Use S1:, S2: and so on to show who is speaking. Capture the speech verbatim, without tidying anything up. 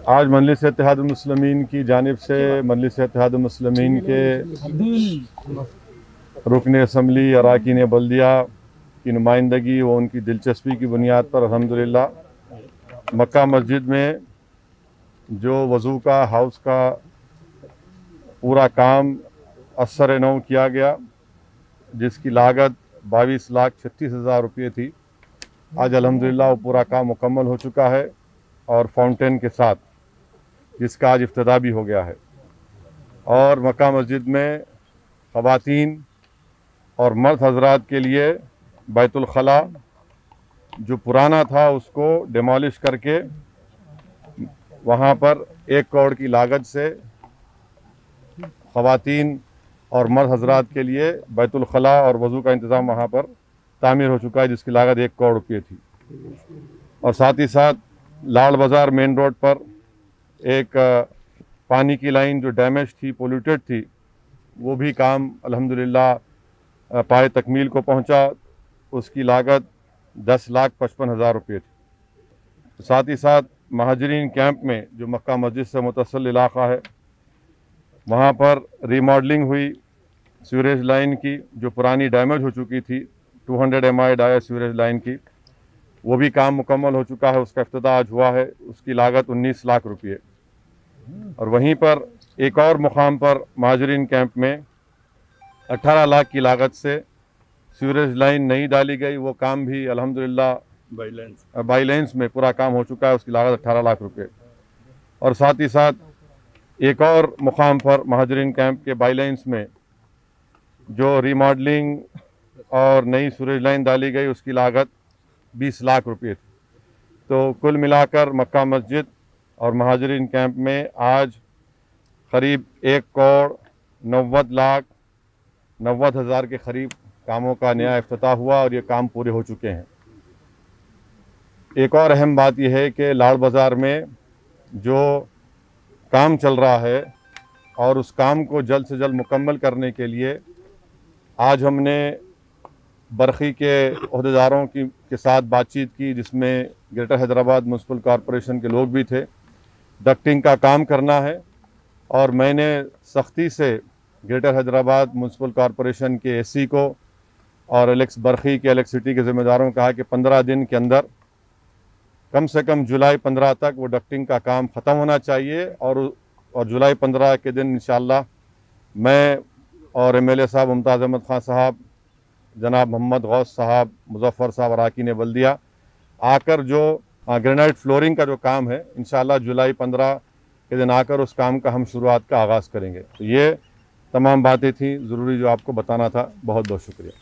S1: आज मजलिस इत्तेहादुल मुस्लिमीन की जानिब से मजलिस इत्तेहादुल मुस्लिमीन के रुकन असम्बली अरकान बल्दिया की नुमाइंदगी व उनकी दिलचस्पी की बुनियाद पर अल्हम्दुलिल्लाह मक्का मस्जिद में जो वज़ू का हाउस का पूरा काम असर नौ किया गया, जिसकी लागत बाईस लाख छत्तीस हज़ार रुपये थी। आज अल्हम्दुलिल्लाह वो पूरा काम मुकम्मल हो चुका है और फाउंटेन के साथ जिसका आज इफ्तिताह भी हो गया है। और मक्का मस्जिद में ख़वातीन और मर्द हज़रात के लिए बैतुल खला जो पुराना था उसको डिमोलिश करके वहाँ पर एक करोड़ की लागत से ख़वातीन और मर्द हज़रात के लिए बैतुल खला और वज़ू का इंतज़ाम वहाँ पर तामीर हो चुका है, जिसकी लागत एक करोड़ रुपये थी। और साथ ही साथ लाल बाज़ार मेन रोड पर एक पानी की लाइन जो डैमेज थी, पोल्यूटेड थी, वो भी काम अल्हम्दुलिल्लाह पाए तकमील को पहुंचा। उसकी लागत दस लाख पचपन हज़ार रुपये थी। साथ ही साथ महाजरीन कैंप में जो मक्का मस्जिद से मुतसल इलाक़ा है, वहाँ पर रीमॉडलिंग हुई सीवरेज लाइन की जो पुरानी डैमेज हो चुकी थी, दो सौ एम आई डाया सीवरेज लाइन की, वो भी काम मुकम्मल हो चुका है। उसका इफ्तिताह आज हुआ है। उसकी लागत उन्नीस लाख रुपये। और वहीं पर एक और मुकाम पर महाजरीन कैंप में अठारह लाख की लागत से सीवरेज लाइन नहीं डाली गई, वो काम भी अल्हम्दुलिल्लाह बाई लेंस में पूरा काम हो चुका है। उसकी लागत अठारह लाख रुपये। और साथ ही साथ एक और मुकाम पर महाजरीन कैंप के बाई लेंस में जो रीमॉडलिंग और नई सीवरेज लाइन डाली गई, उसकी लागत बीस लाख रुपये थी। तो कुल मिलाकर मक्का मस्जिद और महाजरीन कैंप में आज करीब एक करोड़ नब्बे लाख नब्बे हज़ार के करीब कामों का नया इफ्तिताह हुआ और ये काम पूरे हो चुके हैं। एक और अहम बात यह है कि लाल बाज़ार में जो काम चल रहा है और उस काम को जल्द से जल्द मुकम्मल करने के लिए आज हमने बरखी के अहदेदारों की के साथ बातचीत की, जिसमें ग्रेटर हैदराबाद म्युनिसिपल कॉरपोरेशन के लोग भी थे। डक्टिंग का काम करना है और मैंने सख्ती से ग्रेटर हैदराबाद म्युनिसिपल कॉरपोरेशन के एससी को और एलेक्स बरखी के इलेक्ट्रिसिटी के ज़िम्मेदारों को कहा कि पंद्रह दिन के अंदर कम से कम जुलाई पंद्रह तक वो डक्टिंग का काम ख़त्म होना चाहिए। और और जुलाई पंद्रह के दिन इंशाअल्लाह मैं और एम एल ए साहब मुमताज़ अहमद ख़ान साहब, जनाब मोहम्मद गौस साहब, मुजफ्फ़र साहब अरकान बल्दिया आकर जो ग्रेनाइट फ्लोरिंग का जो काम है, इंशाअल्लाह जुलाई पंद्रह के दिन आकर उस काम का हम शुरुआत का आगाज़ करेंगे। तो ये तमाम बातें थी ज़रूरी जो आपको बताना था। बहुत बहुत शुक्रिया।